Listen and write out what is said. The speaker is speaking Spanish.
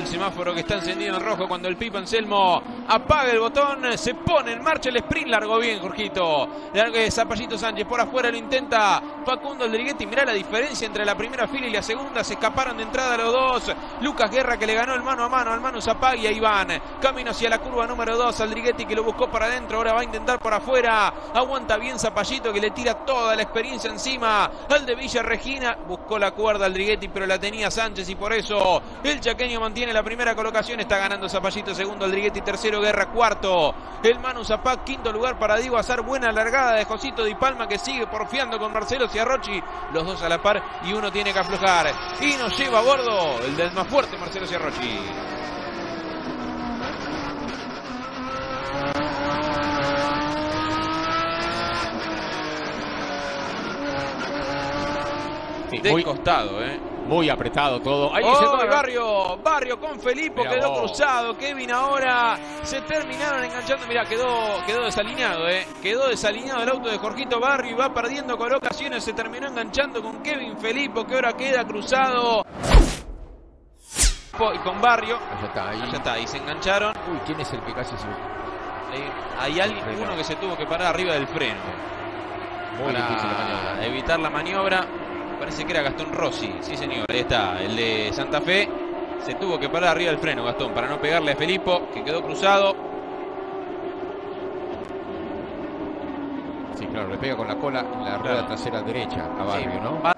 semáforo que está encendido en rojo cuando el Pipa Anselmo apaga el botón, se pone en marcha el sprint, largó bien Jorgito. Zapallito Sánchez por afuera lo intenta Facundo Aldriguetti. Mirá la diferencia entre la primera fila y la segunda, se escaparon de entrada los dos. Lucas Guerra que le ganó el mano a mano al Manu Zapag y ahí van, camino hacia la curva número 2, Aldriguetti que lo buscó para adentro, ahora va a intentar por afuera, aguanta bien Zapallito que le tira toda la experiencia encima al de Villa Regina, buscó la cuerda Aldriguetti pero la tenía Sánchez y por eso el chaqueño mantiene la primera colocación. Está ganando Zapallito segundo, Aldriguetti tercero, Guerra cuarto, el Manu Zapag quinto lugar para Diego Azar. Buena largada de Josito Di Palma que sigue porfiando con Marcelo Ciarrochi, los dos a la par y uno tiene que aflojar y nos lleva a bordo el del más fuerte Marcelo Ciarrochi. Sí, de costado, muy apretado todo. Ahí se toma Barrio con Felipe, quedó cruzado. Kevin ahora se terminaron enganchando. Mirá, quedó desalineado, quedó desalineado el auto de Jorgito Barrio y va perdiendo colocaciones. Se terminó enganchando con Kevin Felipe, que ahora queda cruzado. Y con Barrio. Allá está, ahí se engancharon. Uy, ¿quién es el que casi se... Hay uno que se tuvo que parar arriba del freno. Muy difícil la maniobra. Evitar la maniobra. Parece que era Gastón Rossi, sí señor, ahí está, el de Santa Fe. Se tuvo que parar arriba del freno Gastón para no pegarle a Felipo, que quedó cruzado. Sí, claro, le pega con la cola en la rueda trasera derecha a Barrio, ¿no?